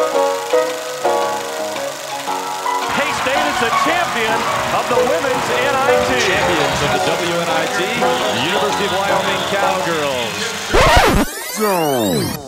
K-State is the champion of the women's NIT. Champions of the WNIT, the University of Wyoming Cowgirls.